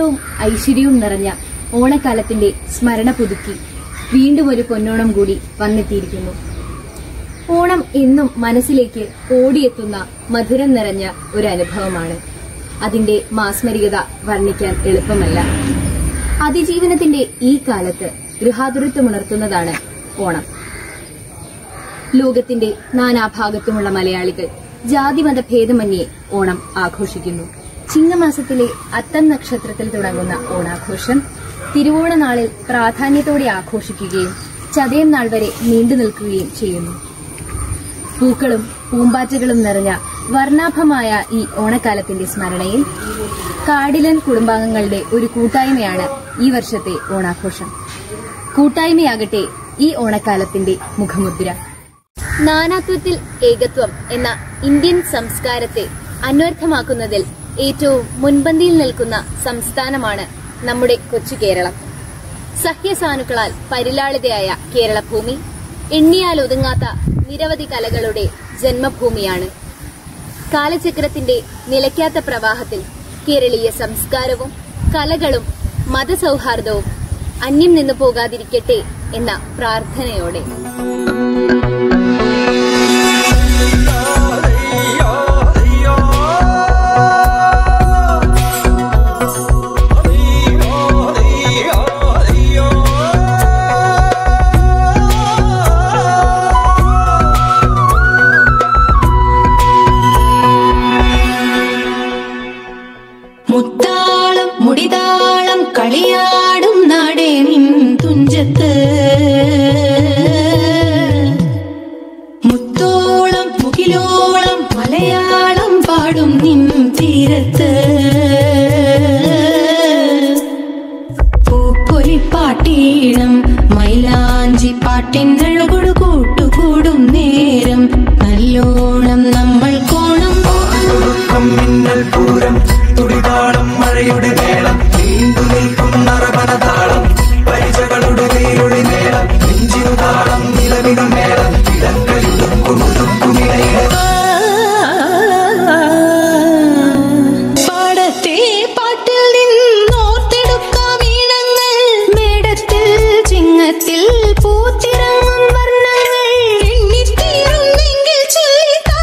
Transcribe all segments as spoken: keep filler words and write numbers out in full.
സ്നേഹവും ഐശ്വര്യവും നിറഞ്ഞ ഓണക്കാലത്തിന്റെ സ്മരണ പുതുക്കി വീണ്ടും ഒരു പൊന്നോണം കൂടി വന്നെത്തിയിരിക്കുന്നു. ഓണം എന്നും മനസ്സിലേക്ക് ഓടിയെത്തുന്ന മധുരം നിറഞ്ഞ ഒരു അനുഭവമാണ്. അതിന്റെ മാസ്മരികത വർണ്ണിക്കാൻ എളുപ്പമല്ല. അതിജീവനത്തിന്റെ ഈ കാലത്ത് ഗൃഹാതുരത്വമുണർത്തുന്നതാണ് ഓണം. ലോകത്തിന്റെ നാനാഭാഗത്തുമുള്ള മലയാളികൾ ജാതിമത ഭേദമന്യേ ഓണം ആഘോഷിക്കുന്നു. ചിങ്ങമാസത്തിലെ അത്തം നക്ഷത്രത്തിൽ തുടങ്ങുന്ന ഓണാഘോഷം തിരുവോണനാളിൽ പ്രാധാന്യത്തോടെ ആഘോഷിക്കുകയും ചതയം നാൾ വരെ നീണ്ടു നിൽക്കുകയും ചെയ്യുന്നു. പൂക്കളും പൂമ്പാറ്റകളും നിറഞ്ഞ വർണ്ണാഭമായ ഈ ഓണക്കാലത്തിന്റെ സ്മരണയിൽ കാടിലൻ കുടുംബാംഗങ്ങളുടെ ഒരു കൂട്ടായ്മയാണ് ഈ വർഷത്തെ ഓണാഘോഷം. കൂട്ടായ്മയാകട്ടെ ഈ ഓണക്കാലത്തിന്റെ മുഖമുദ്ര. നാനാത്വത്തിൽ ഏകത്വം എന്ന ഇന്ത്യൻ സംസ്കാരത്തെ അന്വർത്ഥമാക്കുന്നതിൽ ഏറ്റവും മുൻപന്തിയിൽ നിൽക്കുന്ന സംസ്ഥാനമാണ് നമ്മുടെ കൊച്ചു കേരളം. സഹ്യസാനുക്കളാൽ പരിലാളിതയായ കേരളഭൂമി എണ്ണിയാലൊതുങ്ങാത്ത നിരവധി കലകളുടെ ജന്മഭൂമിയാണ്. കാലചക്രത്തിന്റെ നിലയ്ക്കാത്ത പ്രവാഹത്തിൽ കേരളീയ സംസ്കാരവും കലകളും മതസൗഹാർദ്ദവും അന്യം നിന്നു പോകാതിരിക്കട്ടെ എന്ന പ്രാർത്ഥനയോടെ മുത്താളം മുടിതാളം കളിയാടും നാടേ നിൻ തുഞ്ചത്ത്, മുത്തോളം മുകിലോളം മലയാളം പാടും നിൻ തീരത്ത്, പൂപ്പൊലിപ്പാട്ടീണം മൈലാഞ്ചി പാട്ടിനഴകൊടു കൂട്ടുകൂടും നേരം നല്ലോണം നമ്മൾ കോണം മിന്നൽ പൂരം തുടിതാളം മഴയുടെ മേളം നീണ്ടു നിൽക്കും നറപനതാളം പരിചകളുടെ വേരുടെ മേളം നെഞ്ചിനു താളം നിലവിനു മേളം പാടത്തെ പാട്ടിൽ നിന്നോർത്തെടുക്കാം ഈണങ്ങൾ മേടത്തിൽ ചിങ്ങത്തിൽ പൂത്തിറങ്ങും വർണ്ണങ്ങൾ എണ്ണിത്തീരുന്നെങ്കിൽ ചൊല്ലിത്താ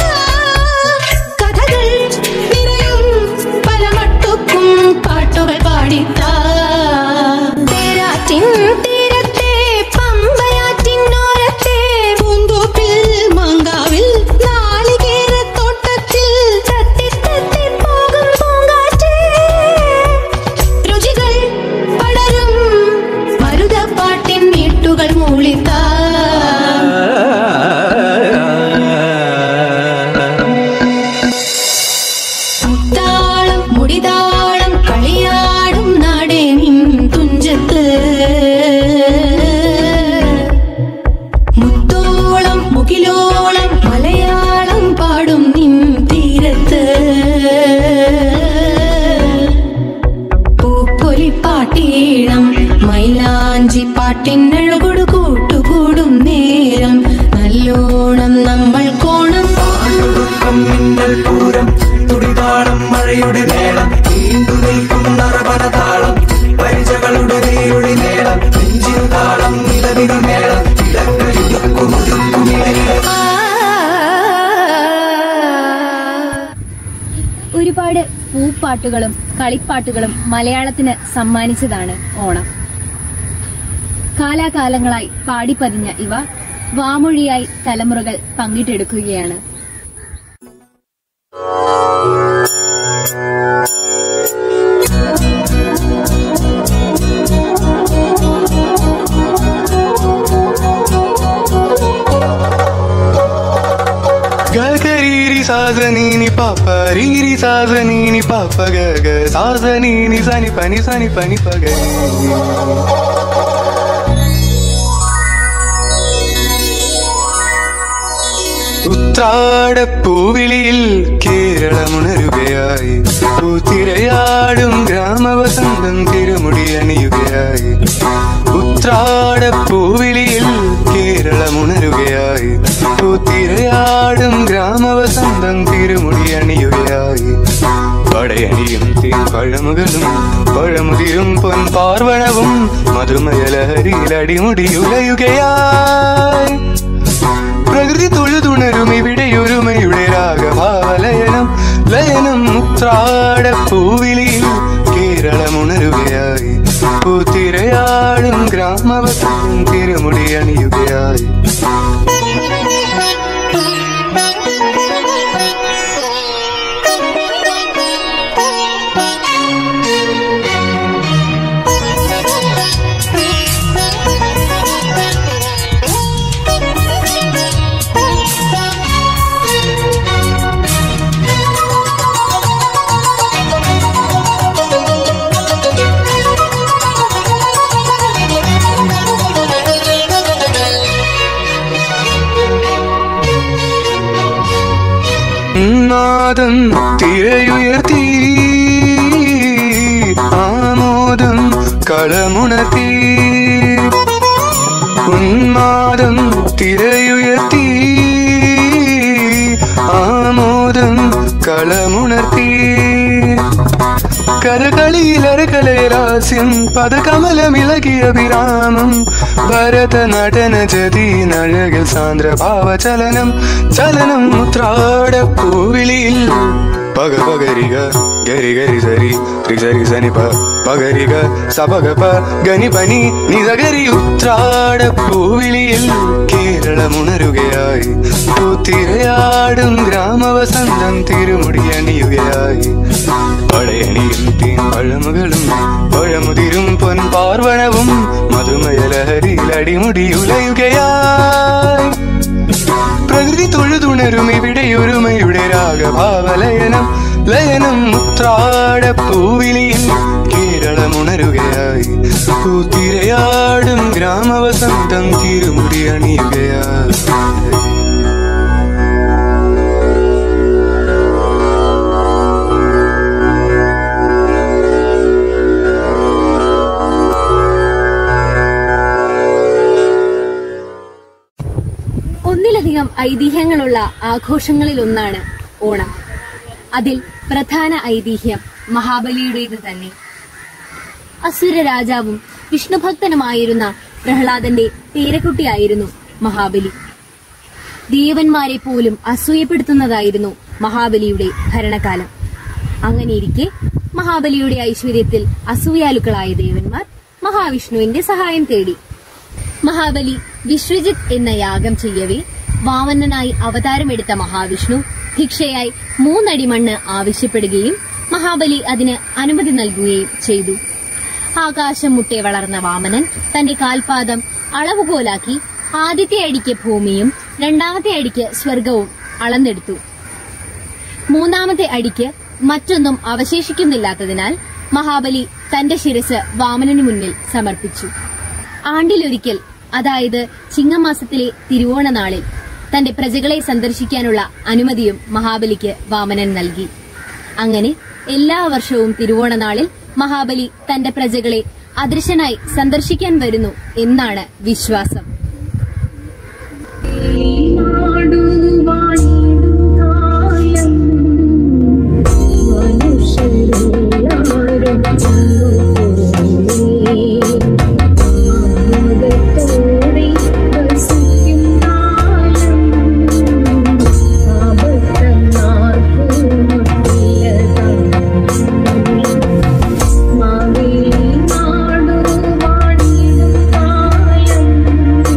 കഥകൾ നിറയും പല മട്ടുക്കും പാട്ടുകൾ പാടിത്താ തേരാറ്റിൻ തീരത്തെ പമ്പയാറ്റിനോരത്തെ പൂന്തോപ്പിൽ മാങ്കാവിൽ നാളികേരത്തോട്ടത്തിൽ തത്തി തത്തി പോകും പൂങ്കാറ്റ് രുചികൾ പടരും മരുതപ്പാട്ടിൻ വീട്ടുകൾ മൂളിത്താ മുത്താളം മുടിതാളം കളിയാടും നാടേ നിൻ തുഞ്ചത്ത്, മുത്തോളം മുകിലോളം മലയാളം പാടും നിൻ തീരത്ത്, പൂപ്പൊലിപ്പാട്ടീണം മൈലാഞ്ചി പാട്ടിനഴകൊടു കൂട്ടുകൂടും നേരം നല്ലോണം നമ്മൾ കോണം മിന്നൽ പൂരം തുടിതാളം മഴയുടെ മേളം നീണ്ടു നിൽക്കും നറപനതാളം പരിചകളുടെ വേരുടെ മേളം നെഞ്ചിനു താളം നിലവിനു മേളം ഒരുപാട് പൂപ്പാട്ടുകളും കളിപ്പാട്ടുകളും മലയാളത്തിന് സമ്മാനിച്ചതാണ് ഓണം. കാലാകാലങ്ങളായി പാടിപ്പതിഞ്ഞ ഇവ വാമൊഴിയായി തലമുറകൾ പങ്കിട്ടെടുക്കുകയാണ്. Gagariri sazanini papa riri sazanini papa gaga sazanini sani pani sani pani paga ഉത്രാടപ്പൂവിളിയിൽ കേരളമുണരുകയായി പൂത്തിരയാടും ഗ്രാമവസന്തം തിരുമുടിയണിയുകയായി ഉത്രാടപ്പൂവിളിയിൽ കേരളമുണരുകയായി പൂത്തിരയാടും ഗ്രാമവസന്തം തിരുമുടിയണിയുകയായി പടയണിയും തേൻപഴം പഴമുകളും പഴമുതിരും പൊൻ പാർവണവും മധുമയലഹരിയിൽ അടിമുടിയുലയുകയായി പ്രകൃതി തൊഴുതുണരും ഇവിടെയൊരുമയുടെ രാഗഭാവലയനം ലയനം മുത്രാടപ്പൂവിളിയിൽ കേരളമുണരുകയായി പൂത്തിരയാടും ഗ്രാമവസം തിരുമുടി അണിയുകയായി നാദം തിരയുയർത്തി ആമോദം കളമുണർത്തി ഉന്മാദം തിരയുയർത്തി ആമോദം കളമുണർത്തി കരകളിയിലരകലയലാസ്യം പദകമലമിളകിയ വിരാമം ഭരതനടന ജതീനഴകിൽ സാന്ദ്ര ഭാവചലനം ചലനം മുത്രാടപ്പൂവിളിയിൽ പക പകരിക ഗരി ഗരി സരി ത്രിസരി സനിപ പകരിക സപകപ ഗനിപനി നിസഗരി ഉത്രാടപ്പൂവിളിയിൽ കേരളമുണരുകയായി പൂത്തിരയാടും ഗ്രാമവസന്തം തിരുമുടി അണിയുകയായി പടയണിയും തീൻ പഴമുകളും പഴമുതിരും പൊൻ പാർവണവും മധുമയലഹരിയിൽ അടിമുടിയുലയുകയായി പ്രകൃതി തൊഴുതുണരും ഇവിടെയൊരുമയുടെ രാഗഭാവലയനം ലയനം മുത്രാടപ്പൂവിളിയിൽ കേരളമുണരുകയായി പൂത്തിരയാടും ഗ്രാമവസന്തം തിരുമുടി അണിയുകയായി ഒന്നിലധികം ഐതിഹ്യങ്ങളുള്ള ആഘോഷങ്ങളിൽ ഒന്നാണ് ഓണം. അതിൽ പ്രധാന ഐതിഹ്യം മഹാബലിയുടേത് തന്നെ. അസുര രാജാവും വിഷ്ണുഭക്തനുമായിരുന്ന പ്രഹ്ലാദന്റെ പേരക്കുട്ടിയായിരുന്നു മഹാബലി. ദേവന്മാരെ പോലും അസൂയപ്പെടുത്തുന്നതായിരുന്നു മഹാബലിയുടെ ഭരണകാലം. അങ്ങനെയിരിക്കെ മഹാബലിയുടെ ഐശ്വര്യത്തിൽ അസൂയാലുക്കളായ ദേവന്മാർ മഹാവിഷ്ണുവിന്റെ സഹായം തേടി. മഹാബലി വിശ്വജിത് എന്ന യാഗം ചെയ്യവേ വാമനനായി അവതാരമെടുത്ത മഹാവിഷ്ണു ഭിക്ഷയായി മൂന്നടി മണ്ണ് ആവശ്യപ്പെടുകയും മഹാബലി അതിന് അനുമതി നൽകുകയും ചെയ്തു. ആകാശം മുട്ടെ വളർന്ന വാമനൻ തന്റെ കാൽപാദം അളവുകോലാക്കി ആദ്യത്തെ അടിക്ക് ഭൂമിയും രണ്ടാമത്തെ അടിക്ക് സ്വർഗവും അളന്നെടുത്തു. മൂന്നാമത്തെ അടിക്ക് മറ്റൊന്നും അവശേഷിക്കുന്നില്ലാത്തതിനാൽ മഹാബലി തന്റെ ശിരസ് വാമനന് മുന്നിൽ സമർപ്പിച്ചു. ആണ്ടിലൊരിക്കൽ, അതായത് ചിങ്ങമാസത്തിലെ തിരുവോണ നാളിൽ തന്റെ പ്രജകളെ സന്ദർശിക്കാനുള്ള അനുമതിയും മഹാബലിക്ക് വാമനൻ നൽകി. അങ്ങനെ എല്ലാ വർഷവും തിരുവോണ നാളിൽ മഹാബലി തന്റെ പ്രജകളെ അദൃശ്യനായി സന്ദർശിക്കാൻ വരുന്നു എന്നാണ് വിശ്വാസം. Thank you.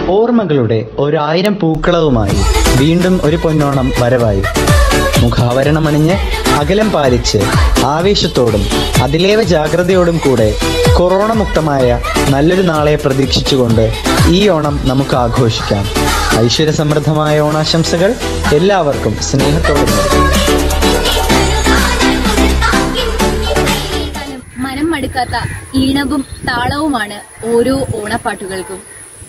ഓർമ്മകളുടെ ഒരായിരം പൂക്കളവുമായി വീണ്ടും ഒരു പൊന്നോണം വരവായി. മുഖാവരണമണിഞ്ഞ് അകലം പാലിച്ച് ആവേശത്തോടും അതിലേറെ ജാഗ്രതയോടും കൂടെ കൊറോണ മുക്തമായ നല്ലൊരു നാളെ പ്രതീക്ഷിച്ചുകൊണ്ട് ഈ ഓണം നമുക്ക് ആഘോഷിക്കാം. ഐശ്വര്യസമൃദ്ധമായ ഓണാശംസകൾ എല്ലാവർക്കും സ്നേഹത്തോടെ. മനം മടുക്കാത്ത ഈണവും താളവുമാണ് ഓരോ ഓണപ്പാട്ടുകൾക്കും.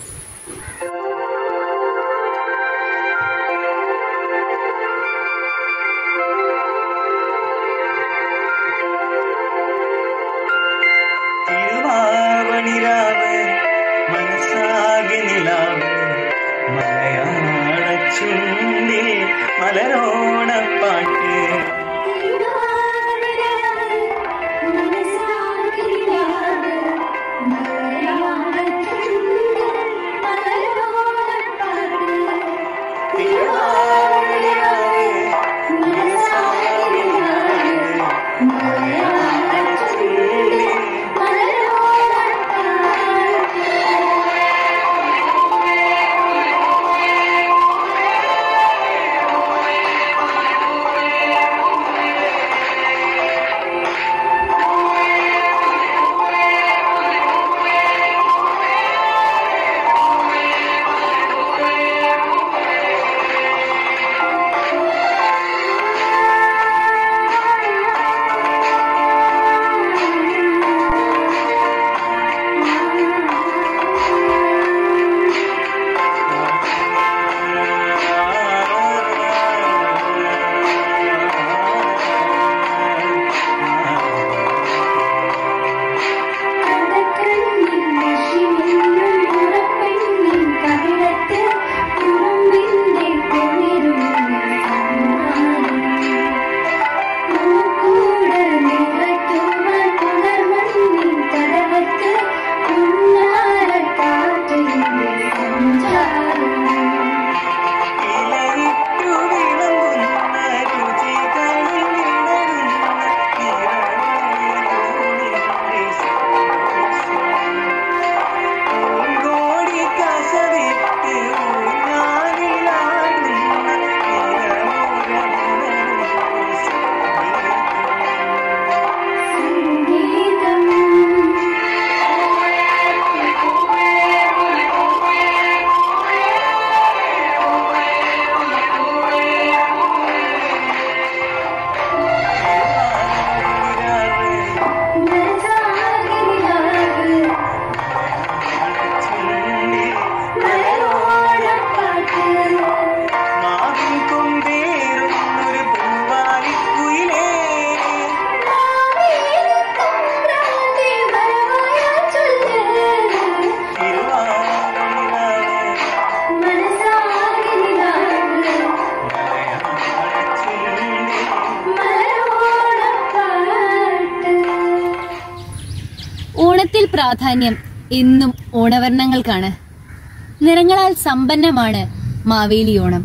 ഓണത്തിൽ പ്രാധാന്യം എന്നും ഓണവർണ്ണങ്ങൾക്കാണ്. നിറങ്ങളാൽ സമ്പന്നമാണ് മാവേലി ഓണം.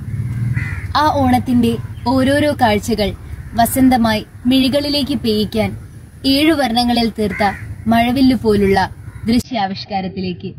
ആ ഓണത്തിന്റെ ഓരോരോ കാഴ്ചകൾ വസന്തമായി മിഴികളിലേക്ക് പെയ്യിക്കാൻ ഏഴു വർണ്ണങ്ങളിൽ തീർത്ത മഴവില്ലു പോലുള്ള ദൃശ്യാവിഷ്കാരത്തിലേക്ക്.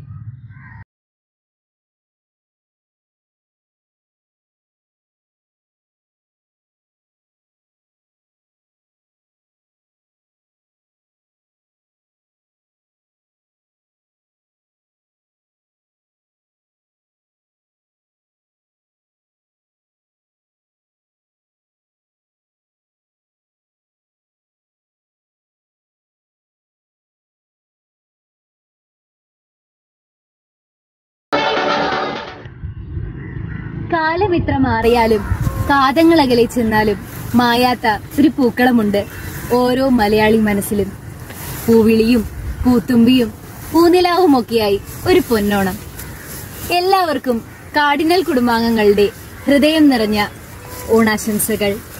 കാലം ഇത്ര മാറിയാലും കാതങ്ങളകലെ ചെന്നാലും മായാത്ത ഒരു പൂക്കളമുണ്ട് ഓരോ മലയാളി മനസ്സിലും. പൂവിളിയും പൂത്തുമ്പിയും പൂനിലാവുമൊക്കെയായി ഒരു പൊന്നോണം. എല്ലാവർക്കും കാർഡിനൽ കുടുംബാംഗങ്ങളുടെ ഹൃദയം നിറഞ്ഞ ഓണാശംസകൾ.